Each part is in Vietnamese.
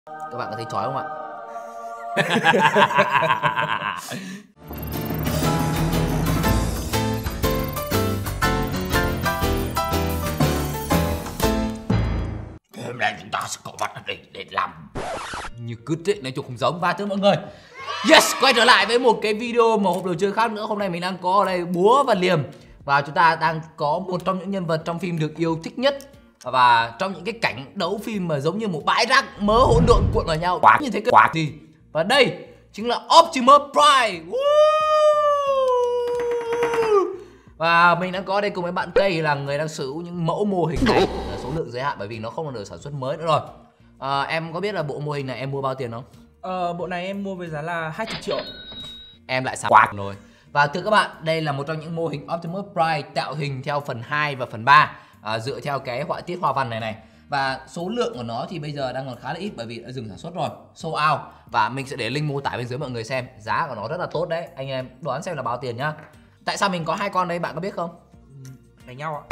Các bạn có thấy chói không ạ? Hôm nay chúng ta sẽ có mặt ở đây để làm như cứt ấy, nói chung không giống. Và thưa mọi người, yes, quay trở lại với một cái video mà hộp đồ chơi khác nữa. Hôm nay mình đang có ở đây búa và liềm. Và chúng ta đang có một trong những nhân vật trong phim được yêu thích nhất. Và trong những cái cảnh đấu phim mà giống như một bãi rác mớ hỗn độn cuộn vào nhau như thế cái gì. Và đây chính là Optimus Prime. Và mình đang có đây cùng với bạn Cây là người đang sở hữu những mẫu mô hình này. Số lượng giới hạn bởi vì nó không còn được sản xuất mới nữa rồi. Em có biết là bộ mô hình này em mua bao tiền không? Bộ này em mua với giá là 20 triệu. Em lại sáng quạt rồi. Và thưa các bạn, đây là một trong những mô hình Optimus Prime tạo hình theo phần 2 và phần 3, dựa theo cái họa tiết hoa văn này. Và số lượng của nó thì bây giờ đang còn khá là ít bởi vì đã dừng sản xuất rồi, sold out. Và mình sẽ để link mô tả bên dưới mọi người xem. Giá của nó rất là tốt đấy. Anh em đoán xem là bao tiền nhá. Tại sao mình có hai con đây bạn có biết không? Đánh nhau ạ.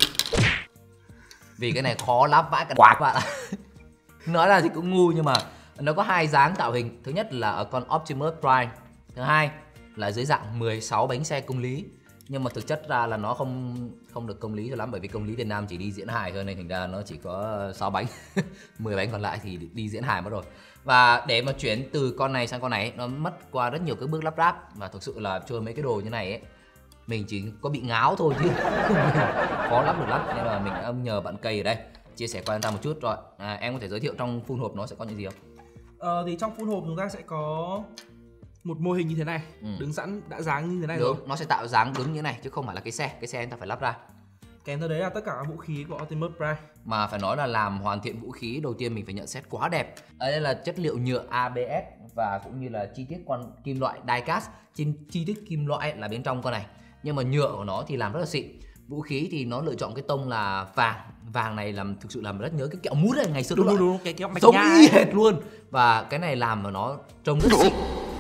Vì cái này khó lắm vãi cả quạt bạn ạ. Nói là thì cũng ngu nhưng mà nó có hai dáng tạo hình. Thứ nhất là ở con Optimus Prime. Thứ hai là dưới dạng 16 bánh xe công lý. Nhưng mà thực chất ra là nó không được công lý cho lắm. Bởi vì công lý Việt Nam chỉ đi diễn hài thôi nên thành ra nó chỉ có 6 bánh. 10 bánh còn lại thì đi diễn hài mất rồi. Và để mà chuyển từ con này sang con này ấy, nó mất qua rất nhiều cái bước lắp ráp. Và thực sự là chơi mấy cái đồ như này ấy, mình chỉ có bị ngáo thôi chứ khó lắp được lắm. Nên là mình đã nhờ bạn Cây ở đây chia sẻ qua chúng ta một chút rồi. Em có thể giới thiệu trong full hộp nó sẽ có những gì không? Thì trong full hộp chúng ta sẽ có một mô hình như thế này, đứng sẵn đã dáng như thế này. Đúng, rồi. nó sẽ tạo dáng đứng như thế này chứ không phải là cái xe chúng ta phải lắp ra. Kèm theo đấy là tất cả các vũ khí của Optimus Prime. Mà phải nói là làm hoàn thiện vũ khí đầu tiên mình phải nhận xét quá đẹp. Ở đây là chất liệu nhựa ABS và cũng như là chi tiết con kim loại diecast. Chi tiết kim loại là bên trong con này. Nhưng mà nhựa của nó thì làm rất là xịn. Vũ khí thì nó lựa chọn cái tông là vàng. Vàng này làm thực sự làm rất nhớ cái kẹo mút này ngày xưa. Đúng, cái kẹo mạch giống nha y hệt luôn. Và cái này làm mà nó trông rất xịn.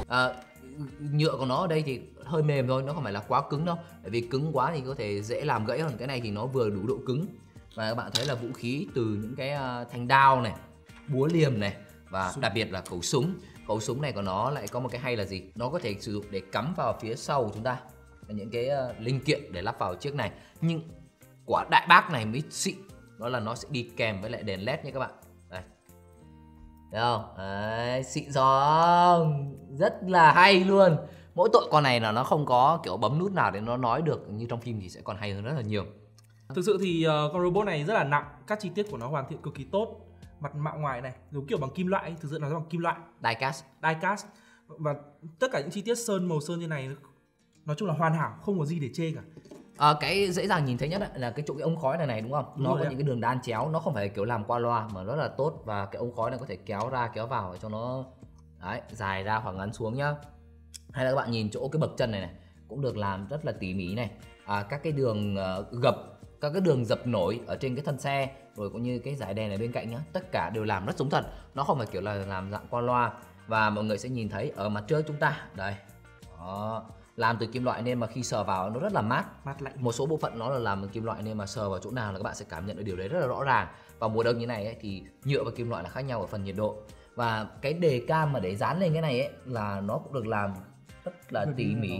Nhựa của nó ở đây thì hơi mềm thôi, nó không phải là quá cứng đâu. Bởi vì cứng quá thì có thể dễ làm gãy hơn. Cái này thì nó vừa đủ độ cứng. Và các bạn thấy là vũ khí từ những cái thanh đao này, búa liềm này và đặc biệt là khẩu súng. Khẩu súng này của nó lại có một cái hay là gì? Nó có thể sử dụng để cắm vào phía sau của chúng ta. Những cái linh kiện để lắp vào chiếc này. Nhưng quả đại bác này mới xịn. Đó là nó sẽ đi kèm với lại đèn led nha các bạn. Đây. Thấy không? Đấy, xịn gió. Rất là hay luôn. Mỗi tội con này là nó không có kiểu bấm nút nào để nó nói được như trong phim thì sẽ còn hay hơn rất là nhiều. Thực sự thì con robot này rất là nặng, các chi tiết của nó hoàn thiện cực kỳ tốt. Mặt mạo ngoài này giống kiểu bằng kim loại, thực sự nó bằng kim loại. Diecast. Và tất cả những chi tiết sơn, màu sơn như này nói chung là hoàn hảo, không có gì để chê cả. Cái dễ dàng nhìn thấy nhất là cái chỗ cái ống khói này đúng không? Đúng nó có những cái đường đan chéo, nó không phải kiểu làm qua loa mà rất là tốt. Và cái ống khói này có thể kéo ra kéo vào cho nó đấy, dài ra hoặc ngắn xuống nhá. Hay là các bạn nhìn chỗ cái bậc chân này cũng được làm rất là tỉ mỉ này. Các cái đường gập, các cái đường dập nổi ở trên cái thân xe, rồi cũng như cái dải đèn ở bên cạnh nhá, tất cả đều làm rất giống thật. Nó không phải kiểu là làm dạng qua loa. Và mọi người sẽ nhìn thấy ở mặt trước chúng ta đây, đó, làm từ kim loại nên mà khi sờ vào nó rất là mát lạnh. Một số bộ phận nó là làm từ kim loại nên mà sờ vào chỗ nào là các bạn sẽ cảm nhận được điều đấy rất là rõ ràng. Vào mùa đông như này ấy, thì nhựa và kim loại là khác nhau ở phần nhiệt độ. Và cái đề cam mà để dán lên cái này ấy là nó cũng được làm rất là tỉ mỉ.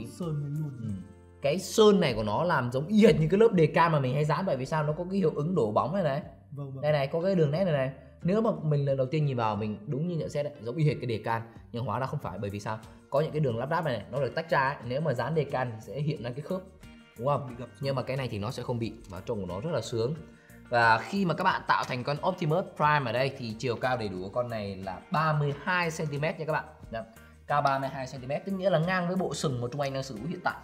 Cái sơn này của nó làm giống y hệt như cái lớp đề cam mà mình hay dán. Bởi vì sao? Nó có cái hiệu ứng đổ bóng này. Đây này, có cái đường nét này. Nếu mà mình lần đầu tiên nhìn vào mình đúng như nhận xét đấy, giống y hệt cái đề can. Nhưng hóa ra không phải, bởi vì sao? Có những cái đường lắp ráp này nó được tách ra ấy. Nếu mà dán đề can thì sẽ hiện ra cái khớp, đúng không? Nhưng mà cái này thì nó sẽ không bị, và trông của nó rất là sướng. Và khi mà các bạn tạo thành con Optimus Prime ở đây thì chiều cao đầy đủ của con này là 32 cm nha các bạn. Đó. Cao 32 cm, tức nghĩa là ngang với bộ sừng mà Trung Anh đang sử dụng hiện tại.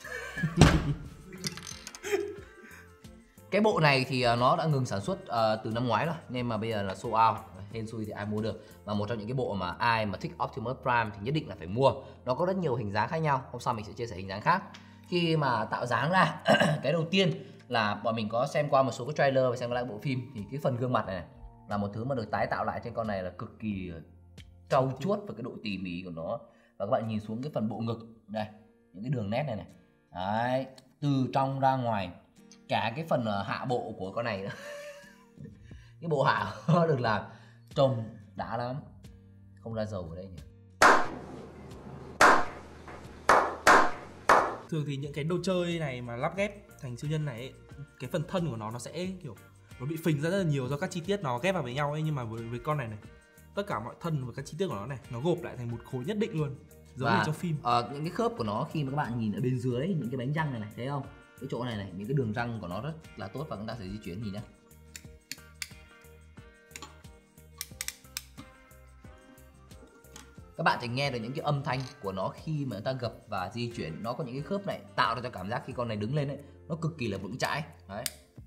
Cái bộ này thì nó đã ngừng sản xuất từ năm ngoái rồi, nên mà bây giờ là sold out, hên xui thì ai mua được. Và một trong những cái bộ mà ai mà thích Optimus Prime thì nhất định là phải mua. Nó có rất nhiều hình dáng khác nhau, hôm sau mình sẽ chia sẻ hình dáng khác. Khi mà tạo dáng ra, cái đầu tiên là bọn mình có xem qua một số cái trailer và xem lại bộ phim, thì cái phần gương mặt này là một thứ mà được tái tạo lại trên con này là cực kỳ trau chuốt và cái độ tỉ mỉ của nó. Và các bạn nhìn xuống cái phần bộ ngực đây, những cái đường nét này đấy, từ trong ra ngoài, cả cái phần hạ bộ của con này nữa. Cái bộ hạ nó được làm trông đã lắm, không ra dầu ở đây nhỉ. Thường thì những cái đồ chơi này mà lắp ghép thành siêu nhân này ấy, cái phần thân của nó sẽ kiểu nó bị phình ra rất là nhiều do các chi tiết nó ghép vào với nhau ấy, nhưng mà với con này tất cả mọi thân và các chi tiết của nó này nó gộp lại thành một khối nhất định luôn, giống như trong phim. Những cái khớp của nó khi mà các bạn nhìn ở bên dưới những cái bánh răng này thấy không, cái chỗ này những cái đường răng của nó rất là tốt và chúng ta sẽ di chuyển nhìn nhé. Các bạn sẽ nghe được những cái âm thanh của nó khi mà người ta gập và di chuyển. Nó có những cái khớp này tạo ra cho cảm giác khi con này đứng lên ấy, nó cực kỳ là vững chãi. Đấy.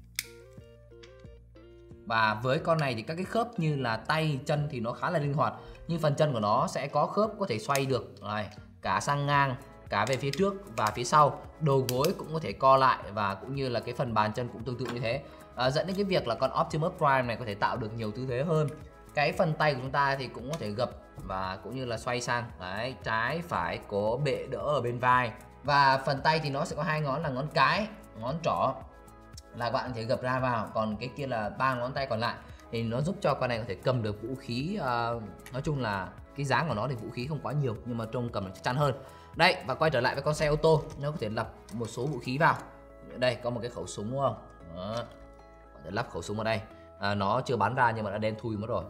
Và với con này thì các cái khớp như là tay, chân thì nó khá là linh hoạt. Nhưng phần chân của nó sẽ có khớp có thể xoay được này, cả sang ngang, cả về phía trước và phía sau. Đầu gối cũng có thể co lại và cũng như là cái phần bàn chân cũng tương tự như thế. Dẫn đến cái việc là con Optimus Prime này có thể tạo được nhiều tư thế hơn. Cái phần tay của chúng ta thì cũng có thể gập và cũng như là xoay sang. Đấy, trái, phải, có bệ đỡ ở bên vai. Và phần tay thì nó sẽ có hai ngón là ngón cái, ngón trỏ là các bạn có thể gập ra vào. Còn cái kia là 3 ngón tay còn lại thì nó giúp cho con này có thể cầm được vũ khí. Nói chung là cái dáng của nó thì vũ khí không quá nhiều nhưng mà trông cầm nó chắc chắn hơn. Đây, và quay trở lại với con xe ô tô, nó có thể lắp một số vũ khí vào. Đây có một cái khẩu súng đúng không? Đó. Có thể lắp khẩu súng ở đây. Nó chưa bắn ra nhưng mà đã đen thui mất rồi.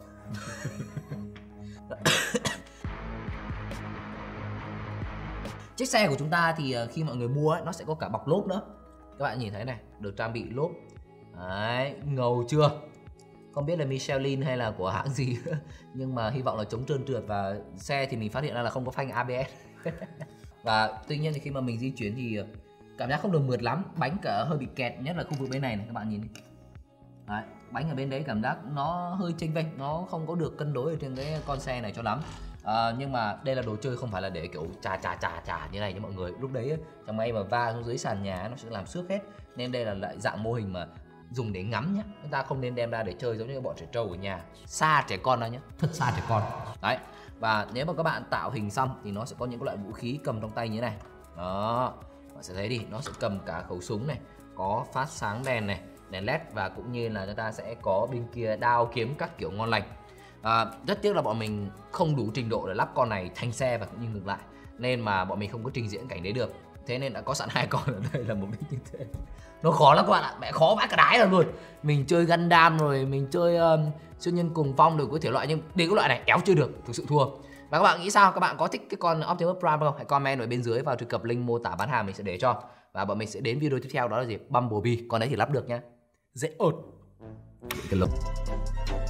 Chiếc xe của chúng ta thì khi mọi người mua ấy, nó sẽ có cả bọc lốp nữa. Các bạn nhìn thấy này, được trang bị lốp. Đấy, ngầu chưa? Không biết là Michelin hay là của hãng gì nữa. Nhưng mà hy vọng là chống trơn trượt. Và xe thì mình phát hiện ra là không có phanh ABS. Và tuy nhiên thì khi mà mình di chuyển thì cảm giác không được mượt lắm. Bánh cả hơi bị kẹt, nhất là khu vực bên này này, các bạn nhìn đi. Đấy, bánh ở bên đấy cảm giác nó hơi chênh vênh, nó không có được cân đối ở trên cái con xe này cho lắm. Nhưng mà đây là đồ chơi không phải là để kiểu chà như này nha mọi người. Lúc đấy chẳng may mà va xuống dưới sàn nhà nó sẽ làm xước hết. Nên đây là lại dạng mô hình mà dùng để ngắm nhé. Chúng ta không nên đem ra để chơi giống như bọn trẻ trâu ở nhà. Xa trẻ con ra nhé, thật xa trẻ con. Đấy. Và nếu mà các bạn tạo hình xong thì nó sẽ có những loại vũ khí cầm trong tay như thế này. Đó, bạn sẽ thấy đi, nó sẽ cầm cả khẩu súng này, có phát sáng đèn này, đèn led và cũng như là chúng ta sẽ có bên kia đao kiếm các kiểu ngon lành. Rất tiếc là bọn mình không đủ trình độ để lắp con này thành xe và cũng như ngược lại, nên mà bọn mình không có trình diễn cảnh đấy được. Thế nên đã có sẵn hai con ở đây là mục đích như thế. Nó khó lắm các bạn ạ, mẹ khó vãi cả đái rồi luôn. Mình chơi Gundam rồi, mình chơi siêu nhân cùng vong rồi, có thể loại, nhưng đến cái loại này éo chưa được, thực sự thua. Và các bạn nghĩ sao? Các bạn có thích cái con Optimus Prime không? Hãy comment ở bên dưới vào truy cập link mô tả bán hàng mình sẽ để cho. Và bọn mình sẽ đến video tiếp theo, đó là gì? Bumblebee, con đấy thì lắp được nhá. Dễ ột. Cái lục.